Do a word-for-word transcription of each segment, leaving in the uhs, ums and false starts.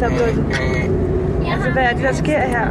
der er blevet... Altså, hvad er det, der sker her?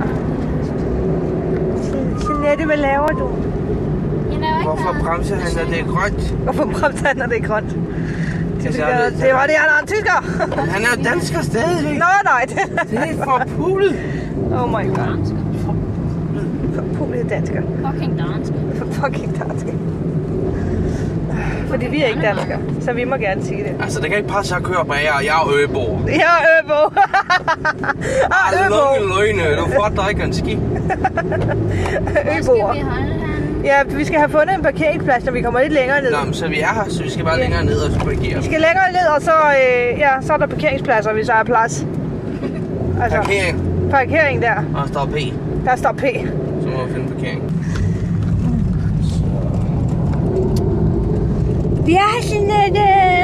Jeanette, hvad laver du? Hvorfor bremser han, når det er grønt? Hvorfor bremser han, når det er grønt? Det, det, det var det, han er en tysker. Han er jo dansker stadigvæk. Nå, nej. Det, det er for pulet. Oh my god. For pulet dansker. Fucking dansker. For fucking dansker. Fordi vi er ikke danskere, så vi må gerne sige det. Altså, det kan ikke passe, at jeg kører bag jer. Jeg er Øbo. Jeg er Øbo. Ah, Øbo. Løgne, du får drikke en ski. Øboer. Ja, vi skal have fundet en parkeringsplads, når vi kommer lidt længere ned. Nå, men så vi er her, så vi skal bare længere ned og parkere. Vi skal længere ned, og så, øh, ja, så er der parkeringspladser, hvis der er plads. Altså, parkering. Parkering der. Og der står P. Der står P. Så må vi finde parkering. Vi er Jeanette!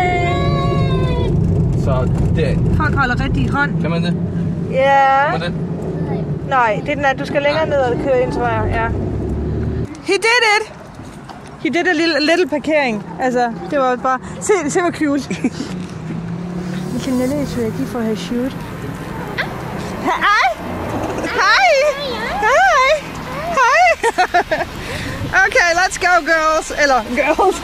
Så det... Folk holder rigtig i hånd. Kan man det? Ja. Kan man det? Nej, det er den anden. Du skal længere ned og køre ind, tror jeg. Ja. He did it! He did a little, little parkering. Altså, det var bare... Se, se hvor cute. Jeanette is ready for her shoot. Hej! Hej! Hej! Hej! Okay, let's go, girls. Eller, girls.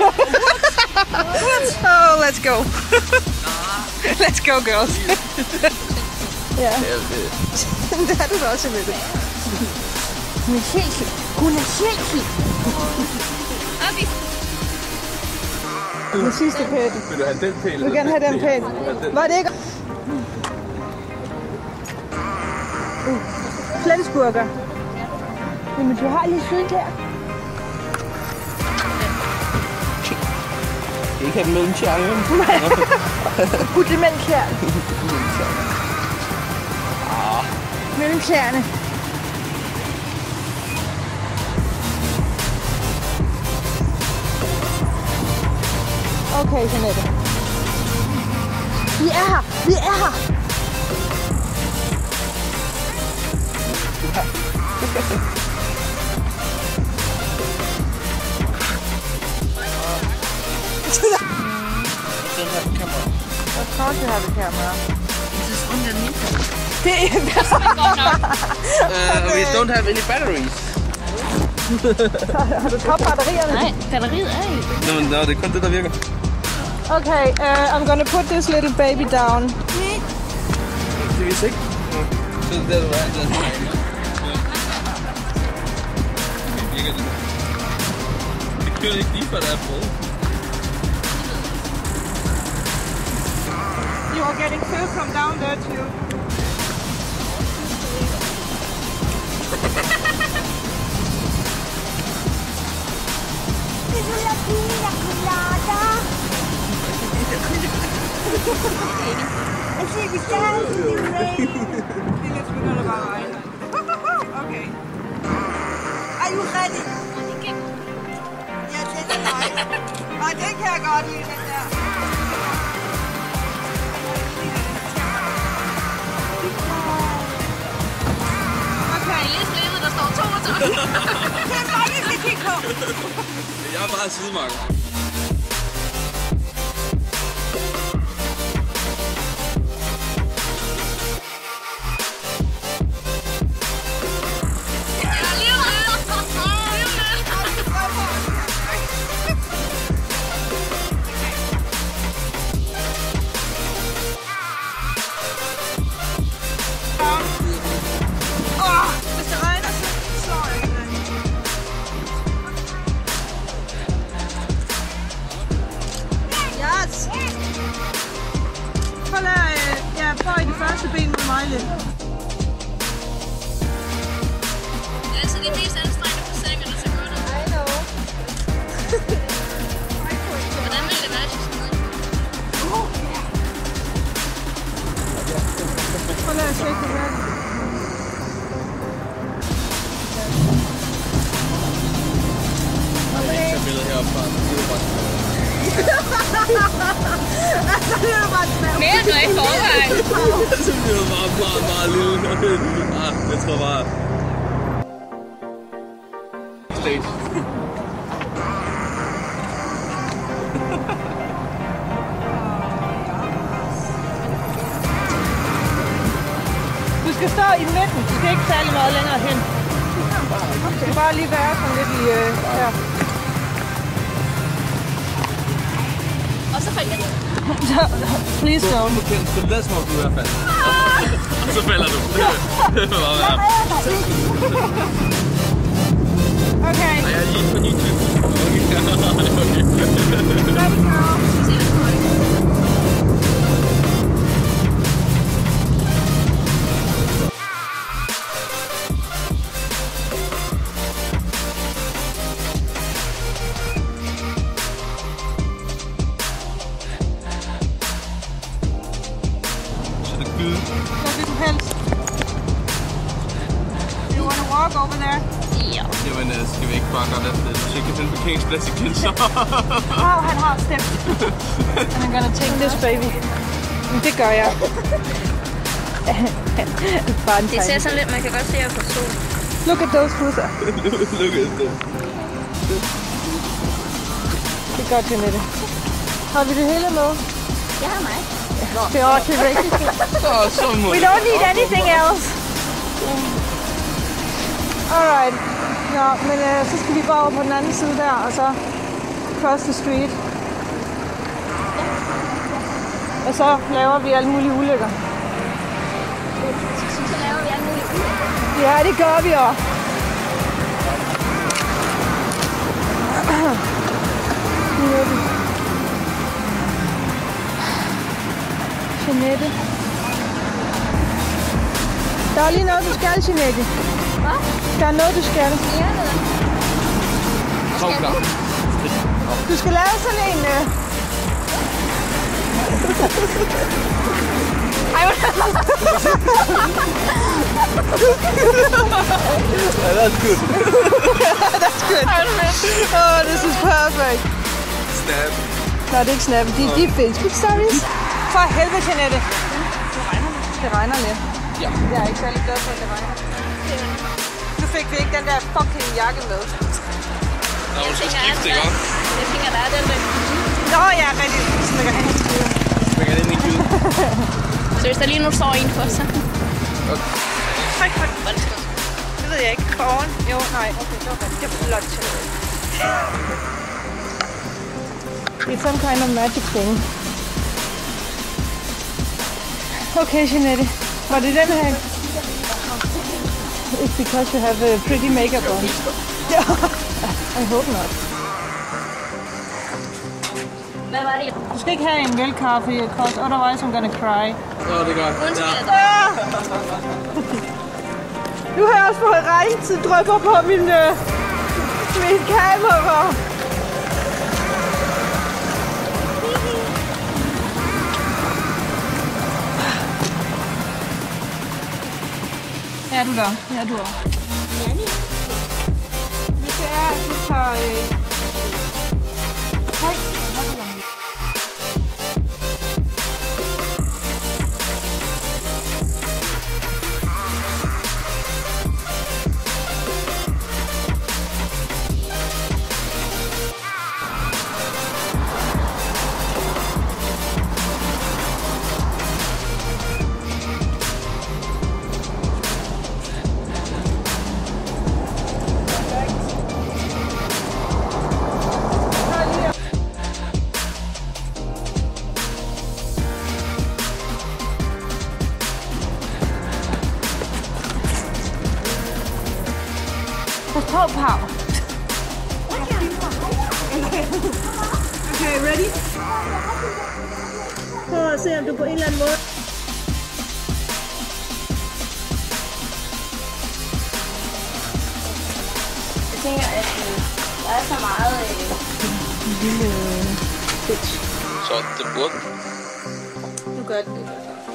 Oh, let's go. Let's go, girls. Ja. Det er du da også med det. Hun er selfie. Hun er selfie. Obi. Den sidste pæl. Vil du have den pæl? Du vil gerne have den pæl. Var det ikke? Uh, Flensburger. Jamen, du har lige syden der. Skal ikke have den mellem tjernene? Putte mellem tjerne. Mellem tjerne. Okay, Jeanette. Vi er her! Vi er her! Of course you have a camera. This is underneath. Det er uh, we don't have any batteries. Har du tabt batterierne? Nej, batteriet er i. Nå, men no, det er kun det, der virker. Okay, uh, I'm gonna put this little baby down. Det viser ikke. Så det er det, der er. Det kører ikke lige, før der er brød. You are getting food from down there too. Jeg siger, vi skal have sådan en rain. Det er lidt begyndt at bare regne. Okay. Are you ready? Ja, den er nice. Og den kan jeg godt lide, den der. Okay, lige slevet, der står toogtyve. Det er bare, vi skal kigge på. Jeg er bare sidemarker. Altså det er mest anstrengende på sængerne, så gør det. I know. Hvordan vil det være, hvis jeg skal Prøv lige at tjekke det her. Jeg tager billedet heroppe fra. Det er bare Altså, det er bare svært. mere end noget i forvejen. Så bliver det bare meget, meget lille. Ah, jeg tror bare... Stage. skal stå i midten. Du skal ikke særlig meget længere hen. Du skal bare lige være sådan lidt i øh, her. Og så falder jeg. Please don't. Du kan lade som om du i hvert fald. Og så falder du. Det var bare værre. Okay. Nej, jeg er lige på YouTube. Okay. Hvad vil du helst? Do you want to walk over there? Ja. Jamen, skal vi ikke bare gøre det? Hvis ikke kan finde parkeringsplads igen, så... Wow, han har stemt. I'm gonna take this, baby. Men det gør jeg. Bare en Det ser sådan lidt, man kan godt se, at jeg får sol. Look at those fusser. Look at them. Det er godt, Jeanette. Har vi det hele med? Jeg har mig. Det er også rigtigt. Så må We don't need anything else. Alright. Nå, men øh, så skal vi bare over på den anden side der, og så cross the street. Og så laver vi alle mulige ulykker. Så laver vi alle mulige ulykker. Ja, det gør vi også. Jeanette. Der er lige noget, du skal, Jeanette. Hvad? Der er noget, du skal. Ja, det er. Kom klar. Du skal lave sådan en... Øh... Ej, That's good. That's good. Oh, this is perfect. Snap. Nå, det er ikke snap. De, de er Facebook stories. For helvede, Jeanette. Det regner lidt. Ja. Jeg er ikke særlig glad for, at det regner. Nu fik vi ikke den der fucking jakke med. Nå, du skal skifte, ikke også? Jeg tænker, der er den der. Nå, ja, rigtig. Smækker hen i skide. Smækker den ind i gyden. Så hvis der lige nu står en for sig. Tryk på den. Det ved jeg ikke. For oven? Jo, nej. Okay, det var godt. Det er flot. It's some kind of magic thing. Okay, Jeanette. Var det den her? It's because you have a pretty makeup on. I hope not. Hvad var det? Du skal ikke have en velkaffe, because otherwise I'm gonna cry. Nå, det er godt. Undskyld. Ja. Ah! Nu har jeg også fået regntid drypper på min, øh, min kamera. Er du der? Ja, du er. Hvis det er, at du tager... Øh... Hej. Pas på, Pau. Okay, ready? Prøv at se, om du på en eller anden måde... Jeg tænker, at øh, der er så meget... Øh... Lille bitch. Så det burde. Du gør det.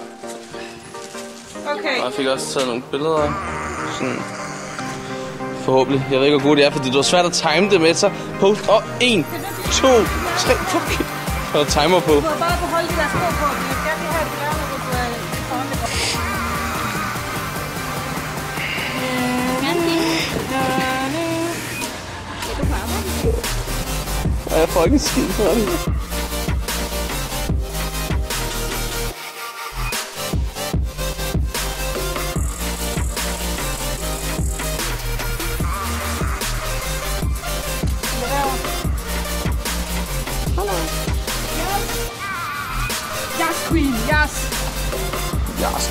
Okay. Og jeg fik også taget nogle billeder. Sådan... Forhåbentlig. Jeg ved ikke, hvor gode det er, fordi det var svært at time det med sig. Post. Og en, to, tre. Fuck. Der er timer på. Du har bare beholdt de der sko på. Vi vil gerne lige have et lærne, hvor du er foran det. Ja, du på arbejde. Og jeg får ikke en skid for det. Yes.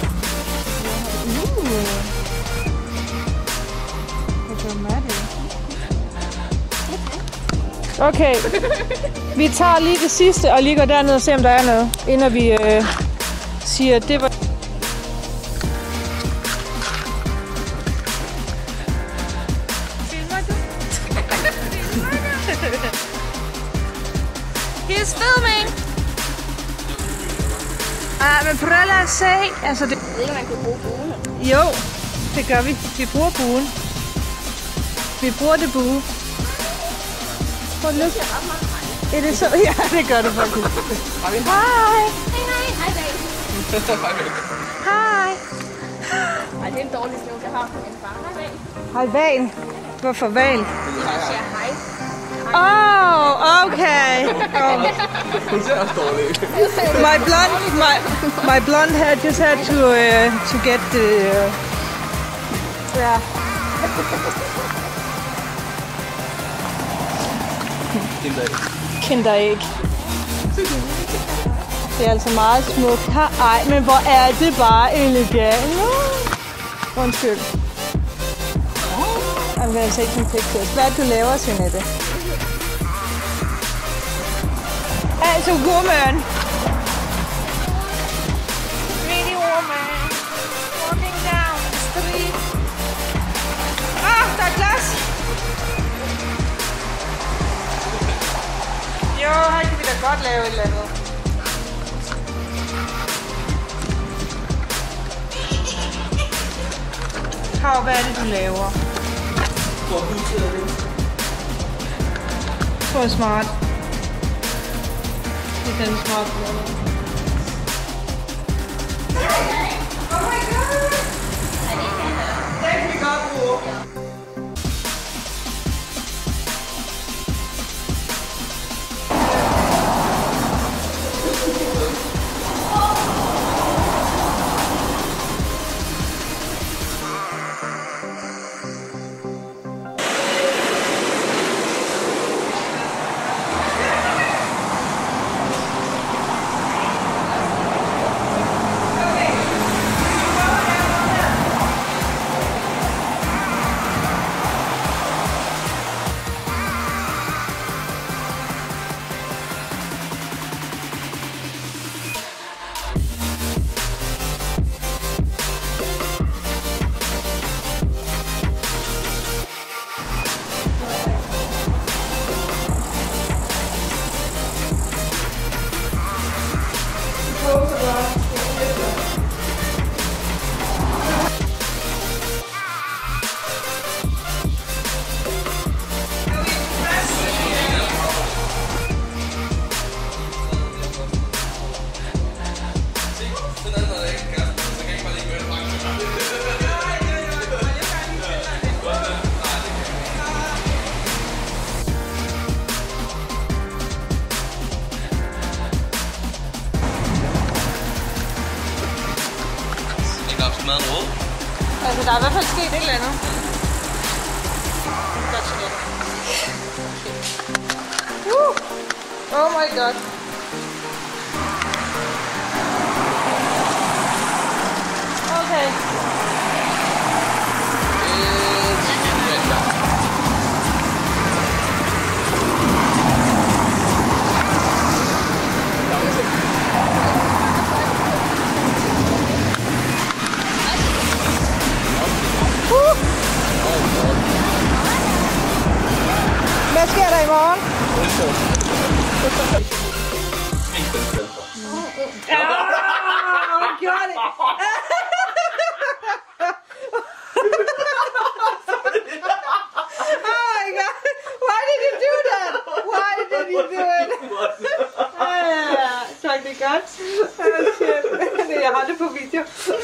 Okay, vi tager lige det sidste og lige går derned og ser om der er noget, inden vi øh, siger, at det var... Filmer du? He's filming! Ah, men prøv lige at se, altså det... Jeg ved ikke, man kan bruge buen. Jo, det gør vi. Vi bruger buen. Vi bruger det bue. Prøv at lykke. Er det så? Ja, det gør det faktisk. Hej. Hej. Hej, hej. Hej, Val. Hej. Ej, det er en dårlig snup, jeg har fra min far. Hej, Val. Hej, Val. Hvorfor Val? Jeg siger hej. Oh, okay. Oh. My blonde, my, my blonde hair just had to uh, to get the. Uh, yeah. Kinderæg. Det er altså meget smukt. Ej, men hvor er det bare elegant. Undskyld. I'm gonna take some pictures. Hvad er det, du laver, Jeanette? Altså, woman. Pretty woman. Walking down the street. Ah, der er glas. Jo, her kan vi da godt lave et eller andet. Hav, hvad er det, du laver? Det er smart. Det er den smart. Oh my god! Det kan vi godt bruge. Altså, der er i hvert fald sket et eller andet. Godt så lidt. Uh! Oh my god. Okay. Hvad sker der i morgen? Ja, hun gjorde det. Oh my god. Why did you do that? Why did you do it? Ja, tak, det er godt. Oh shit. Jeg har det på video.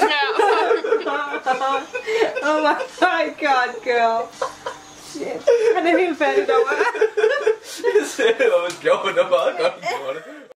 Oh my god, girl. Shit. Han er helt færdig derovre. Jeg ser det, hvor man gjorde det meget godt.